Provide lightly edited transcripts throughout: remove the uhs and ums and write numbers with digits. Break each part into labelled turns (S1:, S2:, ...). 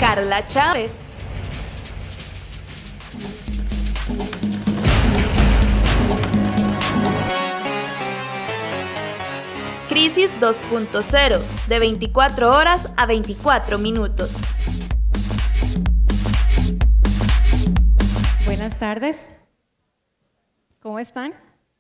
S1: Carla Chávez. Crisis 2.0, de 24 horas a 24 minutos.
S2: Buenas tardes. ¿Cómo están?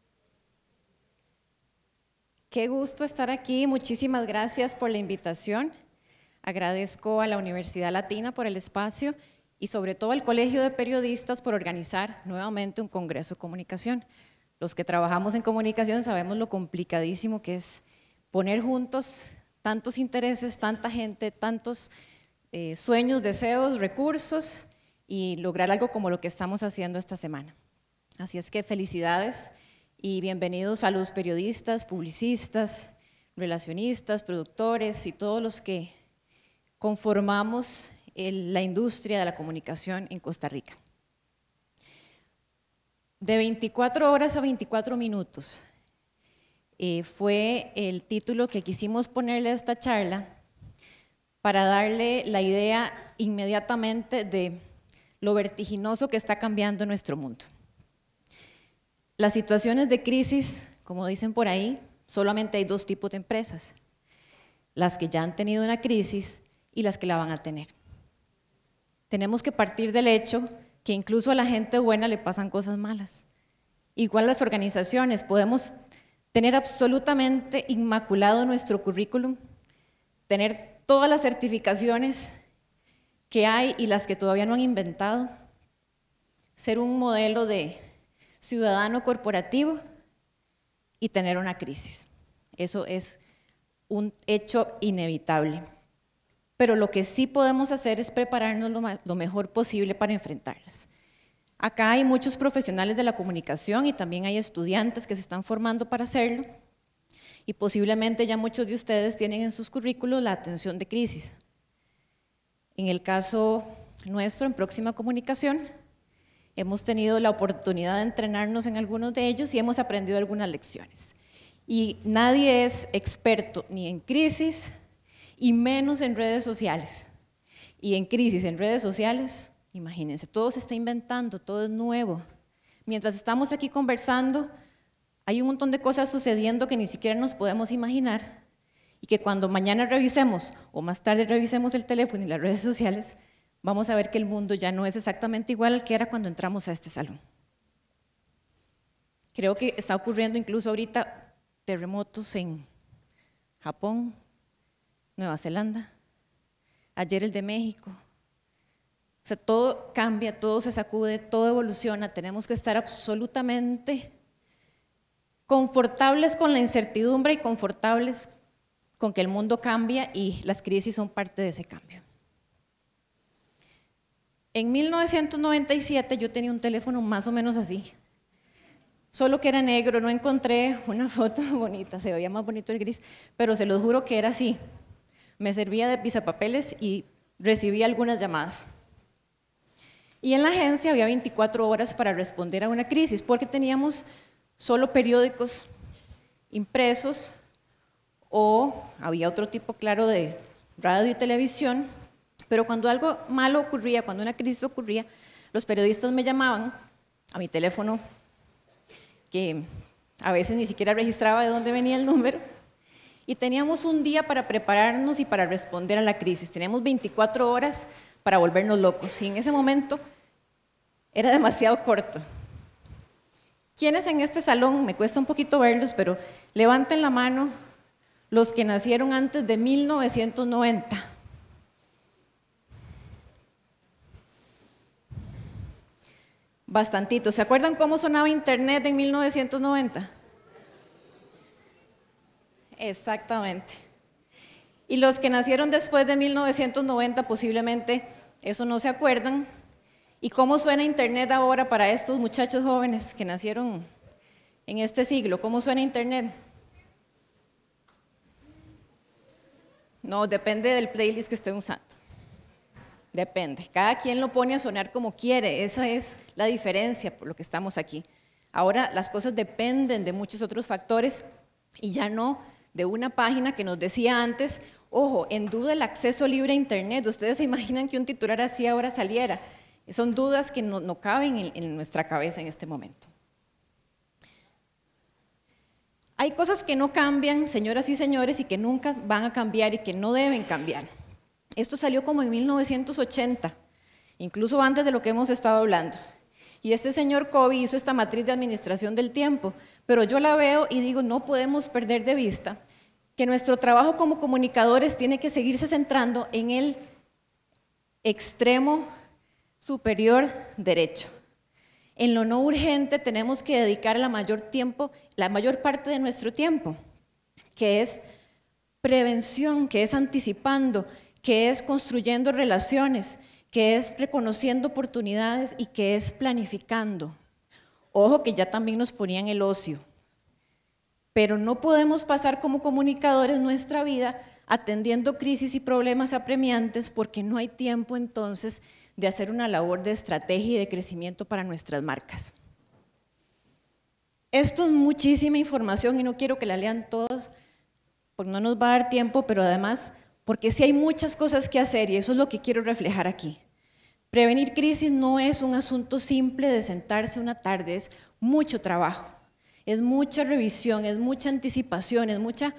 S2: Qué gusto estar aquí. Muchísimas gracias por la invitación. Agradezco a la Universidad Latina por el espacio y sobre todo al Colegio de Periodistas por organizar nuevamente un Congreso de Comunicación. Los que trabajamos en comunicación sabemos lo complicadísimo que es poner juntos tantos intereses, tanta gente, tantos sueños, deseos, recursos y lograr algo como lo que estamos haciendo esta semana. Así es que felicidades y bienvenidos a los periodistas, publicistas, relacionistas, productores y todos los que conformamos la industria de la comunicación en Costa Rica. De 24 horas a 24 minutos. Fue el título que quisimos ponerle a esta charla para darle la idea inmediatamente de lo vertiginoso que está cambiando nuestro mundo. Las situaciones de crisis, como dicen por ahí, solamente hay dos tipos de empresas: las que ya han tenido una crisis y las que la van a tener. Tenemos que partir del hecho que incluso a la gente buena le pasan cosas malas. Igual las organizaciones, podemos tener absolutamente inmaculado nuestro currículum, tener todas las certificaciones que hay y las que todavía no han inventado, ser un modelo de ciudadano corporativo y tener una crisis. Eso es un hecho inevitable. Pero lo que sí podemos hacer es prepararnos lo mejor posible para enfrentarlas. Acá hay muchos profesionales de la comunicación y también hay estudiantes que se están formando para hacerlo y posiblemente ya muchos de ustedes tienen en sus currículos la atención de crisis. En el caso nuestro, en Próxima Comunicación, hemos tenido la oportunidad de entrenarnos en algunos de ellos y hemos aprendido algunas lecciones. Y nadie es experto ni en crisis y menos en redes sociales. Y en crisis, en redes sociales, imagínense, todo se está inventando, todo es nuevo. Mientras estamos aquí conversando, hay un montón de cosas sucediendo que ni siquiera nos podemos imaginar y que cuando mañana revisemos o más tarde revisemos el teléfono y las redes sociales, vamos a ver que el mundo ya no es exactamente igual al que era cuando entramos a este salón. Creo que está ocurriendo incluso ahorita terremotos en Japón, Nueva Zelanda, ayer el de México. O sea, todo cambia, todo se sacude, todo evoluciona. Tenemos que estar absolutamente confortables con la incertidumbre y confortables con que el mundo cambia y las crisis son parte de ese cambio. En 1997 yo tenía un teléfono más o menos así, solo que era negro, no encontré una foto bonita, se veía más bonito el gris, pero se los juro que era así. Me servía de pisapapeles y recibía algunas llamadas. Y en la agencia había 24 horas para responder a una crisis, porque teníamos solo periódicos impresos o había otro tipo, claro, de radio y televisión, pero cuando algo malo ocurría, cuando una crisis ocurría, los periodistas me llamaban a mi teléfono, que a veces ni siquiera registraba de dónde venía el número, y teníamos un día para prepararnos y para responder a la crisis. Teníamos 24 horas para volvernos locos y en ese momento era demasiado corto. ¿Quiénes en este salón? Me cuesta un poquito verlos, pero levanten la mano los que nacieron antes de 1990. Bastantito. ¿Se acuerdan cómo sonaba Internet en 1990? Exactamente. Y los que nacieron después de 1990 posiblemente eso no se acuerdan. ¿Y cómo suena Internet ahora para estos muchachos jóvenes que nacieron en este siglo? ¿Cómo suena Internet? No, depende del playlist que estén usando. Depende, cada quien lo pone a sonar como quiere, esa es la diferencia por lo que estamos aquí. Ahora las cosas dependen de muchos otros factores y ya no de una página que nos decía antes, Ojo, en duda el acceso libre a Internet. Ustedes se imaginan que un titular así ahora saliera. Son dudas que no caben en nuestra cabeza en este momento. Hay cosas que no cambian, señoras y señores, y que nunca van a cambiar y que no deben cambiar. Esto salió como en 1980, incluso antes de lo que hemos estado hablando. Y este señor Covey hizo esta matriz de administración del tiempo, pero yo la veo y digo, no podemos perder de vista que nuestro trabajo como comunicadores tiene que seguirse centrando en el extremo superior derecho. En lo no urgente tenemos que dedicar la mayor parte de nuestro tiempo, que es prevención, que es anticipando, que es construyendo relaciones, que es reconociendo oportunidades y que es planificando. Ojo que ya también nos ponían el ocio, pero no podemos pasar como comunicadores nuestra vida atendiendo crisis y problemas apremiantes porque no hay tiempo entonces de hacer una labor de estrategia y de crecimiento para nuestras marcas. Esto es muchísima información y no quiero que la lean todos porque no nos va a dar tiempo, pero además porque sí hay muchas cosas que hacer y eso es lo que quiero reflejar aquí. Prevenir crisis no es un asunto simple de sentarse una tarde, es mucho trabajo, es mucha revisión, es mucha anticipación, es mucha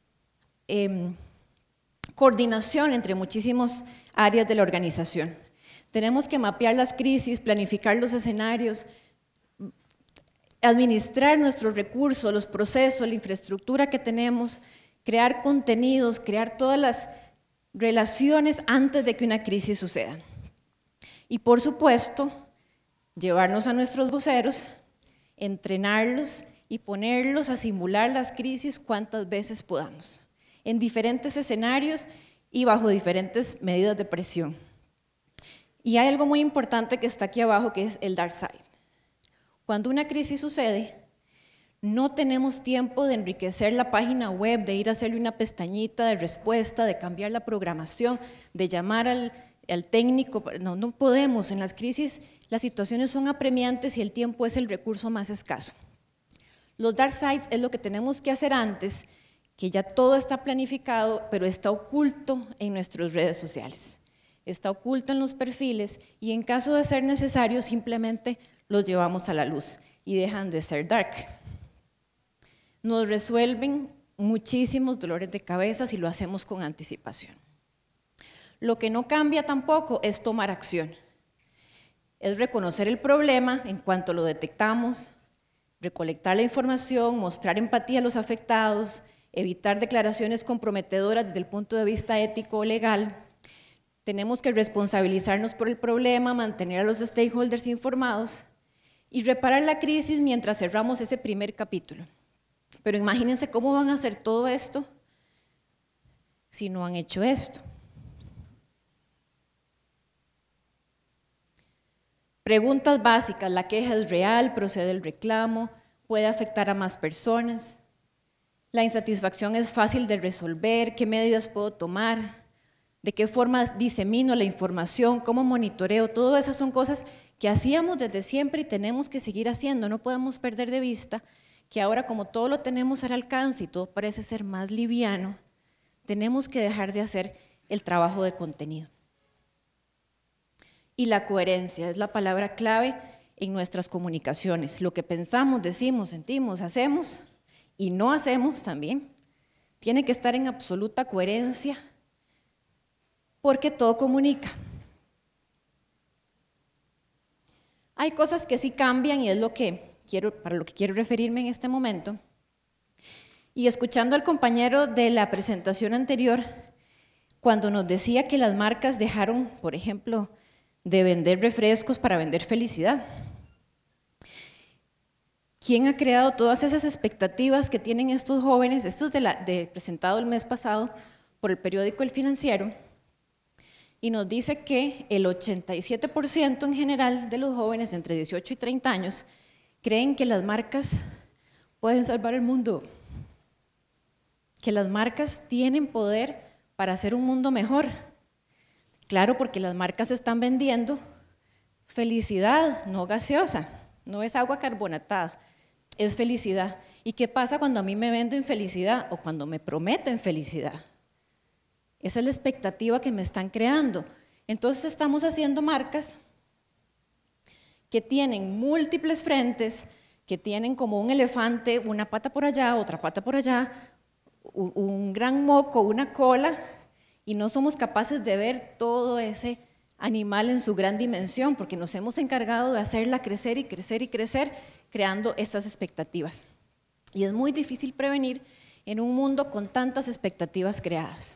S2: coordinación entre muchísimas áreas de la organización. Tenemos que mapear las crisis, planificar los escenarios, administrar nuestros recursos, los procesos, la infraestructura que tenemos, crear contenidos, crear todas las relaciones antes de que una crisis suceda. Y por supuesto, llevarnos a nuestros voceros, entrenarlos y ponerlos a simular las crisis cuantas veces podamos, en diferentes escenarios y bajo diferentes medidas de presión. Y hay algo muy importante que está aquí abajo, que es el dark side. Cuando una crisis sucede, no tenemos tiempo de enriquecer la página web, de ir a hacerle una pestañita de respuesta, de cambiar la programación, de llamar al técnico. No podemos. En las crisis las situaciones son apremiantes y el tiempo es el recurso más escaso. Los dark sides es lo que tenemos que hacer antes, que ya todo está planificado, pero está oculto en nuestras redes sociales. Está oculto en los perfiles y en caso de ser necesario simplemente los llevamos a la luz y dejan de ser dark. Nos resuelven muchísimos dolores de cabeza si lo hacemos con anticipación. Lo que no cambia tampoco es tomar acción. Es reconocer el problema en cuanto lo detectamos, recolectar la información, mostrar empatía a los afectados, evitar declaraciones comprometedoras desde el punto de vista ético o legal. Tenemos que responsabilizarnos por el problema, mantener a los stakeholders informados y reparar la crisis mientras cerramos ese primer capítulo. Pero imagínense cómo van a hacer todo esto si no han hecho esto. Preguntas básicas: ¿la queja es real? ¿Procede el reclamo? ¿Puede afectar a más personas? ¿La insatisfacción es fácil de resolver? ¿Qué medidas puedo tomar? ¿De qué forma disemino la información? ¿Cómo monitoreo? Todas esas son cosas que hacíamos desde siempre y tenemos que seguir haciendo. No podemos perder de vista que ahora, como todo lo tenemos al alcance y todo parece ser más liviano, tenemos que dejar de hacer el trabajo de contenido. Y la coherencia es la palabra clave en nuestras comunicaciones. Lo que pensamos, decimos, sentimos, hacemos y no hacemos también tiene que estar en absoluta coherencia, porque todo comunica. Hay cosas que sí cambian y es para lo que quiero referirme en este momento. Y escuchando al compañero de la presentación anterior, cuando nos decía que las marcas dejaron, por ejemplo, de vender refrescos para vender felicidad. ¿Quién ha creado todas esas expectativas que tienen estos jóvenes? Esto es presentado el mes pasado por el periódico El Financiero. Y nos dice que el 87% en general de los jóvenes entre 18 y 30 años creen que las marcas pueden salvar el mundo, que las marcas tienen poder para hacer un mundo mejor. Claro, porque las marcas están vendiendo felicidad, no gaseosa, no es agua carbonatada, es felicidad. ¿Y qué pasa cuando a mí me venden felicidad o cuando me prometen felicidad? Esa es la expectativa que me están creando. Entonces estamos haciendo marcas que tienen múltiples frentes, que tienen como un elefante, una pata por allá, otra pata por allá, un gran moco, una cola, y no somos capaces de ver todo ese animal en su gran dimensión, porque nos hemos encargado de hacerla crecer y crecer y crecer, creando estas expectativas. Y es muy difícil prevenir en un mundo con tantas expectativas creadas.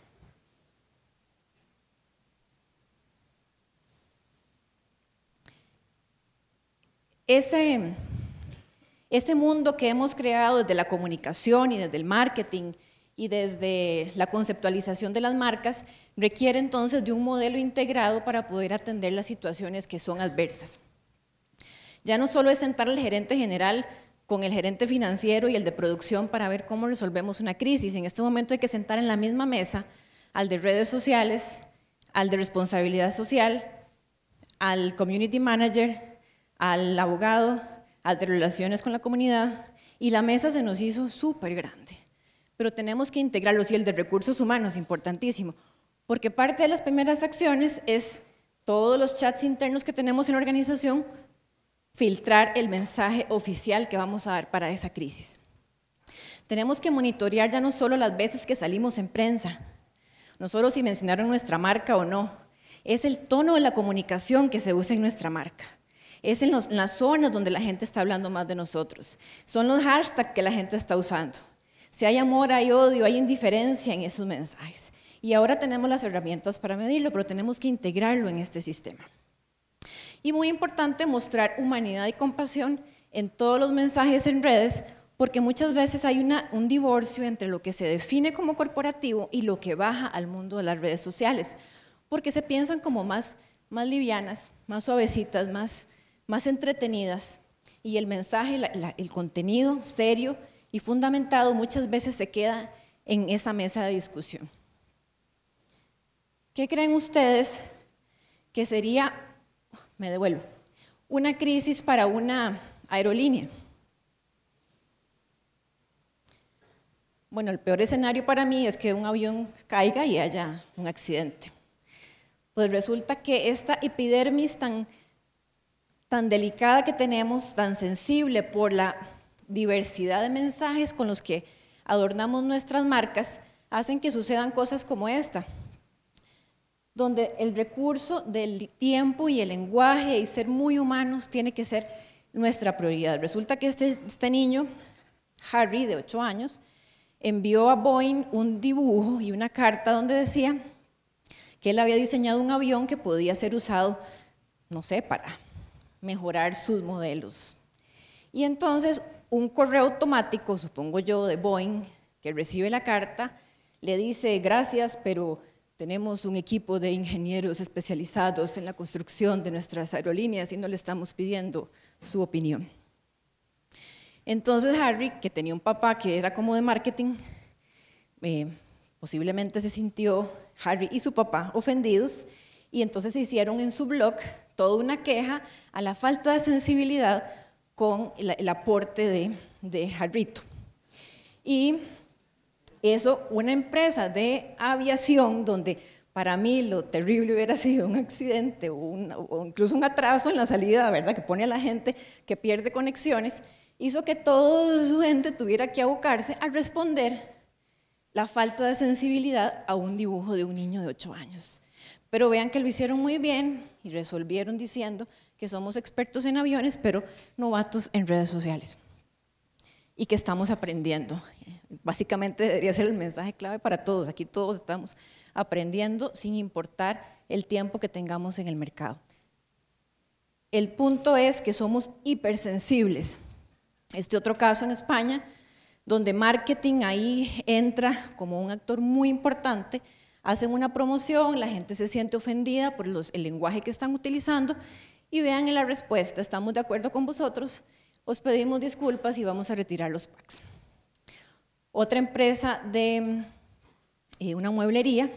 S2: Ese mundo que hemos creado desde la comunicación y desde el marketing y desde la conceptualización de las marcas requiere entonces de un modelo integrado para poder atender las situaciones que son adversas. Ya no solo es sentar al gerente general con el gerente financiero y el de producción para ver cómo resolvemos una crisis. En este momento hay que sentar en la misma mesa al de redes sociales, al de responsabilidad social, al community manager, al abogado, al de relaciones con la comunidad, y la mesa se nos hizo súper grande. Pero tenemos que integrarlos, y el de recursos humanos, importantísimo, porque parte de las primeras acciones es todos los chats internos que tenemos en la organización, filtrar el mensaje oficial que vamos a dar para esa crisis. Tenemos que monitorear ya no solo las veces que salimos en prensa, no solo si mencionaron nuestra marca o no, es el tono de la comunicación que se usa en nuestra marca. Es en las zonas donde la gente está hablando más de nosotros. Son los hashtags que la gente está usando. Si hay amor, hay odio, hay indiferencia en esos mensajes. Y ahora tenemos las herramientas para medirlo, pero tenemos que integrarlo en este sistema. Y muy importante, mostrar humanidad y compasión en todos los mensajes en redes, porque muchas veces hay un divorcio entre lo que se define como corporativo y lo que baja al mundo de las redes sociales, porque se piensan como más livianas, más suavecitas, más entretenidas, y el mensaje, el contenido serio y fundamentado muchas veces se queda en esa mesa de discusión. ¿Qué creen ustedes que sería, me devuelvo, una crisis para una aerolínea? Bueno, el peor escenario para mí es que un avión caiga y haya un accidente. Pues resulta que esta epidermis tan delicada que tenemos, tan sensible por la diversidad de mensajes con los que adornamos nuestras marcas, hacen que sucedan cosas como esta, donde el recurso del tiempo y el lenguaje y ser muy humanos tiene que ser nuestra prioridad. Resulta que este niño, Harry, de 8 años, envió a Boeing un dibujo y una carta donde decía que él había diseñado un avión que podía ser usado, no sé, para mejorar sus modelos. Y entonces un correo automático, supongo yo, de Boeing, que recibe la carta, le dice: gracias, pero tenemos un equipo de ingenieros especializados en la construcción de nuestras aerolíneas y no le estamos pidiendo su opinión. Entonces Harry, que tenía un papá que era como de marketing, posiblemente se sintió, Harry y su papá, ofendidos, y entonces hicieron en su blog toda una queja a la falta de sensibilidad con el aporte de Harrito. Y eso, una empresa de aviación, donde para mí lo terrible hubiera sido un accidente o incluso un atraso en la salida, ¿verdad?, que pone a la gente que pierde conexiones, hizo que toda su gente tuviera que abocarse a responder la falta de sensibilidad a un dibujo de un niño de 8 años. Pero vean que lo hicieron muy bien y resolvieron diciendo que somos expertos en aviones, pero novatos en redes sociales. Y que estamos aprendiendo. Básicamente debería ser el mensaje clave para todos. Aquí todos estamos aprendiendo sin importar el tiempo que tengamos en el mercado. El punto es que somos hipersensibles. Este otro caso en España, donde marketing ahí entra como un actor muy importante, hacen una promoción, la gente se siente ofendida por el lenguaje que están utilizando y vean en la respuesta: estamos de acuerdo con vosotros, os pedimos disculpas y vamos a retirar los packs. Otra empresa de una mueblería,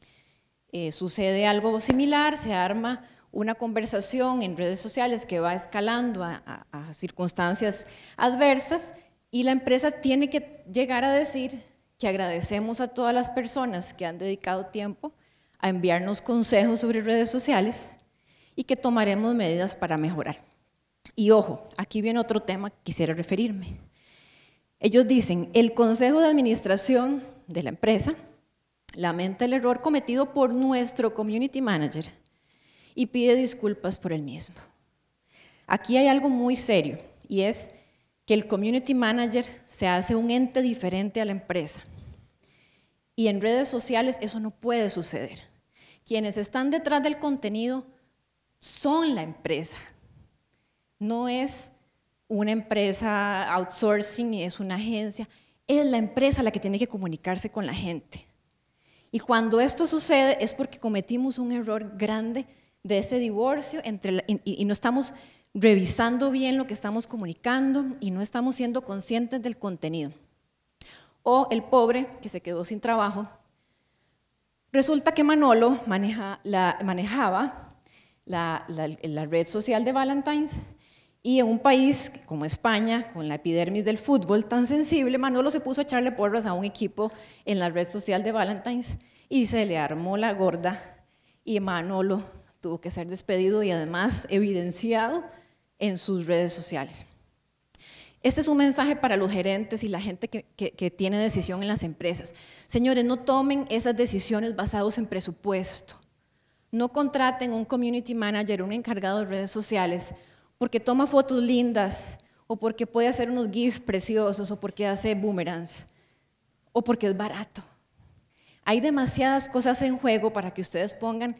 S2: sucede algo similar, se arma una conversación en redes sociales que va escalando a circunstancias adversas y la empresa tiene que llegar a decir que agradecemos a todas las personas que han dedicado tiempo a enviarnos consejos sobre redes sociales y que tomaremos medidas para mejorar. Y ojo, aquí viene otro tema que quisiera referirme. Ellos dicen, el Consejo de Administración de la empresa lamenta el error cometido por nuestro Community Manager y pide disculpas por el mismo. Aquí hay algo muy serio y es que el Community Manager se hace un ente diferente a la empresa. Y en redes sociales eso no puede suceder. Quienes están detrás del contenido son la empresa. No es una empresa outsourcing ni es una agencia, es la empresa la que tiene que comunicarse con la gente. Y cuando esto sucede es porque cometimos un error grande de ese divorcio y no estamos revisando bien lo que estamos comunicando y no estamos siendo conscientes del contenido. O el pobre que se quedó sin trabajo. Resulta que Manolo manejaba la red social de Valentine's y en un país como España, con la epidermis del fútbol tan sensible, Manolo se puso a echarle porras a un equipo en la red social de Valentine's y se le armó la gorda y Manolo tuvo que ser despedido y además evidenciado en sus redes sociales. Este es un mensaje para los gerentes y la gente que tiene decisión en las empresas. Señores, no tomen esas decisiones basadas en presupuesto. No contraten un community manager, un encargado de redes sociales, porque toma fotos lindas, o porque puede hacer unos GIFs preciosos, o porque hace boomerangs, o porque es barato. Hay demasiadas cosas en juego para que ustedes pongan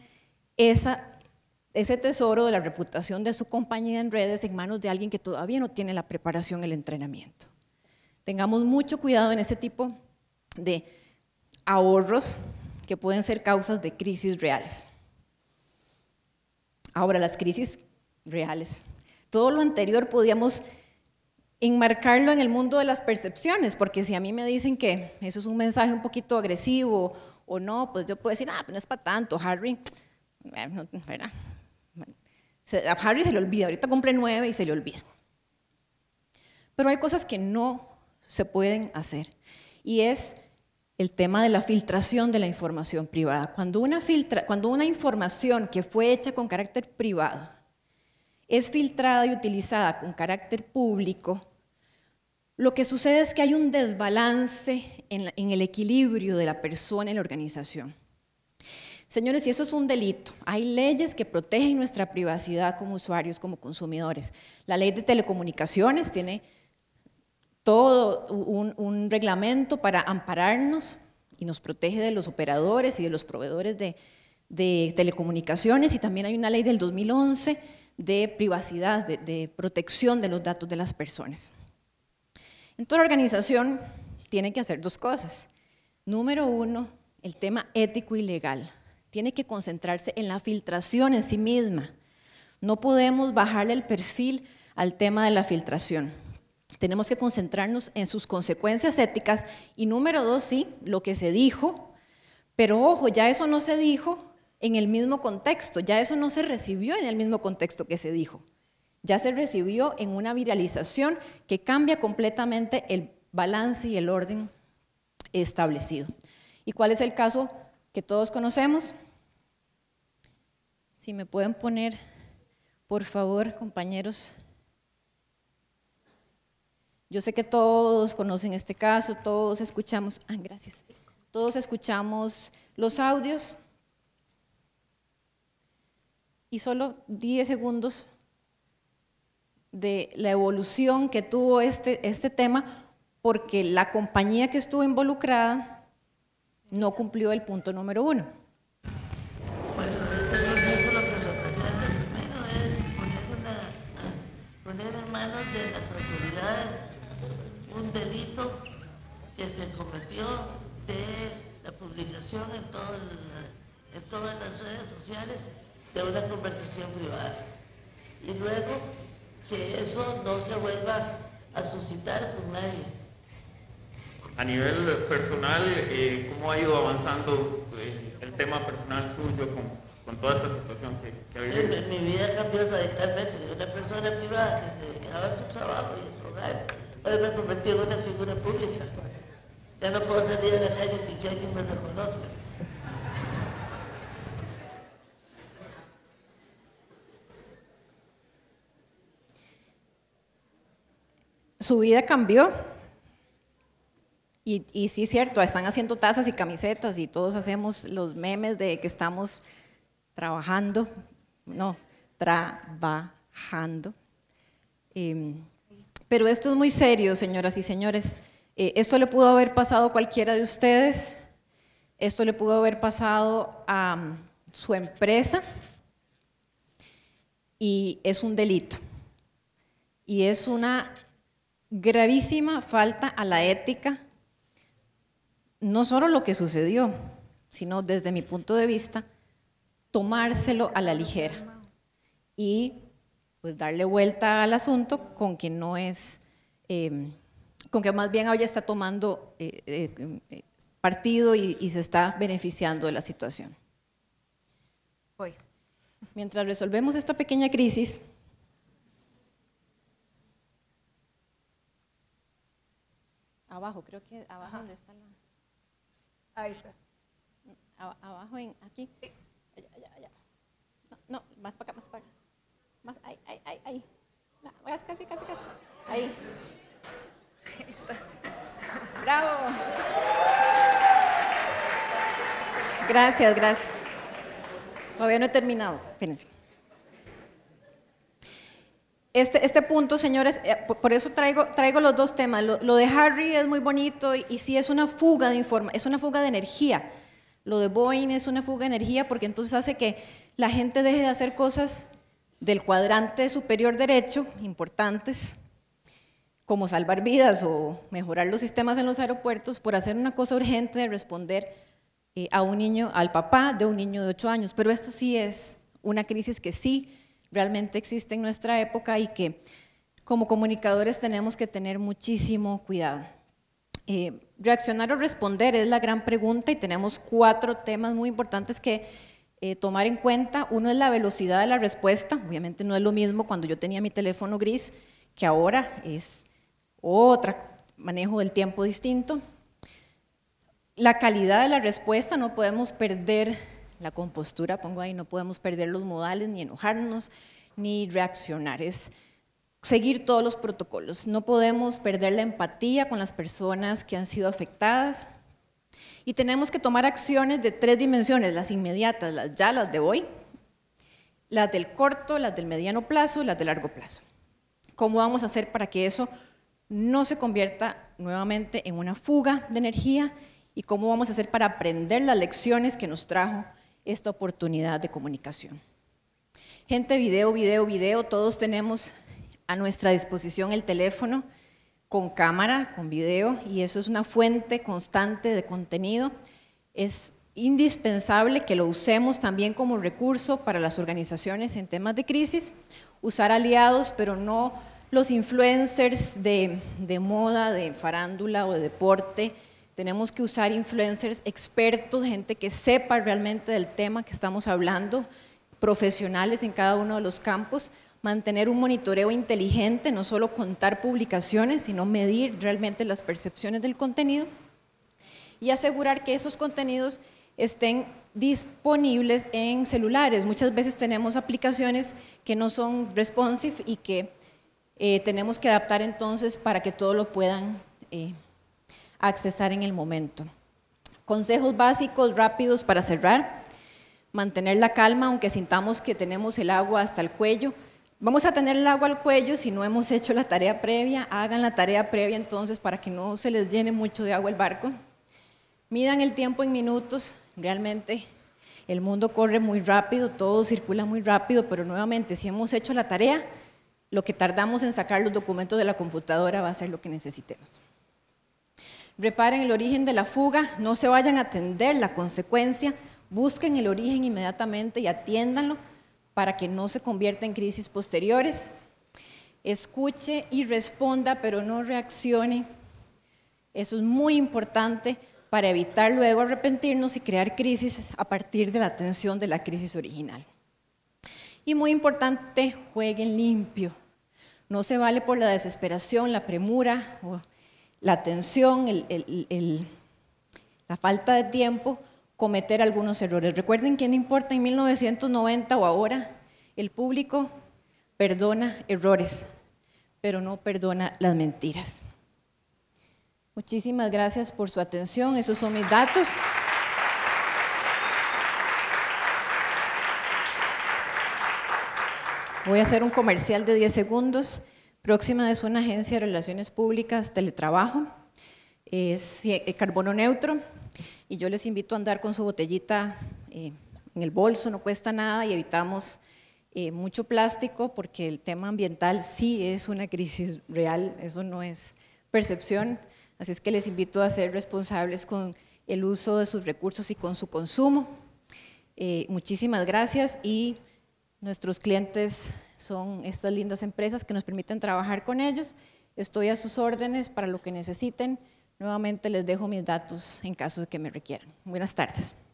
S2: ese tesoro de la reputación de su compañía en redes en manos de alguien que todavía no tiene la preparación, el entrenamiento. Tengamos mucho cuidado en ese tipo de ahorros que pueden ser causas de crisis reales. Ahora, las crisis reales. Todo lo anterior podíamos enmarcarlo en el mundo de las percepciones, porque si a mí me dicen que eso es un mensaje un poquito agresivo o no, pues yo puedo decir, pero no es para tanto, Harry, no, ¿verdad? A Harry se le olvida, ahorita cumple 9 y se le olvida. Pero hay cosas que no se pueden hacer y es el tema de la filtración de la información privada. Cuando una información que fue hecha con carácter privado es filtrada y utilizada con carácter público, lo que sucede es que hay un desbalance en el equilibrio de la persona y la organización. Señores, y eso es un delito. Hay leyes que protegen nuestra privacidad como usuarios, como consumidores. La ley de telecomunicaciones tiene todo un reglamento para ampararnos y nos protege de los operadores y de los proveedores de telecomunicaciones, y también hay una ley del 2011 de privacidad, de protección de los datos de las personas. En toda organización tiene que hacer dos cosas. Número uno, el tema ético y legal. Tiene que concentrarse en la filtración en sí misma. No podemos bajarle el perfil al tema de la filtración. Tenemos que concentrarnos en sus consecuencias éticas. Y número dos, sí, lo que se dijo, pero ojo, ya eso no se dijo en el mismo contexto, ya eso no se recibió en el mismo contexto que se dijo. Ya se recibió en una viralización que cambia completamente el balance y el orden establecido. ¿Y cuál es el caso que todos conocemos? Si me pueden poner, por favor, compañeros. Yo sé que todos conocen este caso, todos escuchamos, gracias. Todos escuchamos los audios. Y solo 10 segundos de la evolución que tuvo este tema, porque la compañía que estuvo involucrada no cumplió el punto número 1.
S3: Bueno, este proceso lo que representa primero es poner en manos de las autoridades un delito que se cometió de la publicación en todas las redes sociales de una conversación privada. Y luego que eso no se vuelva a suscitar con nadie.
S4: A nivel personal, ¿cómo ha ido avanzando el tema personal suyo con toda esta situación que ha vivido?
S3: Mi vida cambió radicalmente de una persona privada que se dedicaba a su trabajo y a su hogar. Hoy me convertí en una figura pública. Ya no puedo salir a la calle sin que alguien me reconozca.
S2: Su vida cambió. Y sí es cierto, están haciendo tazas y camisetas y todos hacemos los memes de que estamos trabajando. Pero esto es muy serio, señoras y señores. Esto le pudo haber pasado a cualquiera de ustedes. Esto le pudo haber pasado a su empresa. Y es un delito. Y es una gravísima falta a la ética. No solo lo que sucedió, sino desde mi punto de vista, tomárselo a la ligera y pues darle vuelta al asunto con que no es, con que más bien ella está tomando partido y se está beneficiando de la situación.
S1: Voy.
S2: Mientras resolvemos esta pequeña crisis, abajo, creo que abajo donde está la...
S1: Ahí está.
S2: Abajo, aquí. Sí. Allá. No, más para acá, más para acá. Más, ahí. No, casi. Ahí. Ahí está. ¡Bravo! Gracias. Todavía no he terminado, espérense. Este punto, señores, por eso traigo los dos temas. Lo de Harry es muy bonito y sí es una fuga de información, es una fuga de energía. Lo de Boeing es una fuga de energía porque entonces hace que la gente deje de hacer cosas del cuadrante superior derecho, importantes, como salvar vidas o mejorar los sistemas en los aeropuertos, por hacer una cosa urgente de responder a un niño, al papá de un niño de 8 años. Pero esto sí es una crisis que sí realmente existe en nuestra época y que como comunicadores tenemos que tener muchísimo cuidado. Reaccionar o responder es la gran pregunta y tenemos 4 temas muy importantes que tomar en cuenta. Uno es la velocidad de la respuesta. Obviamente no es lo mismo cuando yo tenía mi teléfono gris que ahora, es otro manejo del tiempo distinto. La calidad de la respuesta, no podemos perder la compostura, pongo ahí, no podemos perder los modales, ni enojarnos, ni reaccionar, es seguir todos los protocolos. No podemos perder la empatía con las personas que han sido afectadas y tenemos que tomar acciones de 3 dimensiones, las inmediatas, las de hoy, las del corto, las del mediano plazo, las de largo plazo. ¿Cómo vamos a hacer para que eso no se convierta nuevamente en una fuga de energía? ¿Y cómo vamos a hacer para aprender las lecciones que nos trajo esta oportunidad de comunicación? Gente, video, todos tenemos a nuestra disposición el teléfono con cámara, con video, y eso es una fuente constante de contenido. Es indispensable que lo usemos también como recurso para las organizaciones en temas de crisis, usar aliados, pero no los influencers de moda, de farándula o de deporte. Tenemos que usar influencers expertos, gente que sepa realmente del tema que estamos hablando, profesionales en cada uno de los campos, mantener un monitoreo inteligente, no solo contar publicaciones, sino medir realmente las percepciones del contenido y asegurar que esos contenidos estén disponibles en celulares. Muchas veces tenemos aplicaciones que no son responsive y que tenemos que adaptar entonces para que todos lo puedan accesar en el momento. Consejos básicos rápidos para cerrar: mantener la calma aunque sintamos que tenemos el agua hasta el cuello. Vamos a tener el agua al cuello si no hemos hecho la tarea previa. Hagan la tarea previa entonces para que no se les llene mucho de agua el barco. Midan el tiempo en minutos. Realmente el mundo corre muy rápido, todo circula muy rápido, pero nuevamente si hemos hecho la tarea, lo que tardamos en sacar los documentos de la computadora va a ser lo que necesitemos. Reparen el origen de la fuga, no se vayan a atender la consecuencia, busquen el origen inmediatamente y atiéndanlo para que no se convierta en crisis posteriores. Escuche y responda, pero no reaccione. Eso es muy importante para evitar luego arrepentirnos y crear crisis a partir de la atención de la crisis original. Y muy importante, jueguen limpio. No se vale por la desesperación, la premura o la atención, la falta de tiempo, cometer algunos errores. Recuerden que no importa en 1990 o ahora, el público perdona errores, pero no perdona las mentiras. Muchísimas gracias por su atención, esos son mis datos. Voy a hacer un comercial de 10 segundos. Próxima es una agencia de relaciones públicas, teletrabajo, es carbono neutro, y yo les invito a andar con su botellita en el bolso, no cuesta nada y evitamos mucho plástico, porque el tema ambiental sí es una crisis real, eso no es percepción, así es que les invito a ser responsables con el uso de sus recursos y con su consumo. Muchísimas gracias, y nuestros clientes son estas lindas empresas que nos permiten trabajar con ellos. Estoy a sus órdenes para lo que necesiten. Nuevamente les dejo mis datos en caso de que me requieran. Buenas tardes.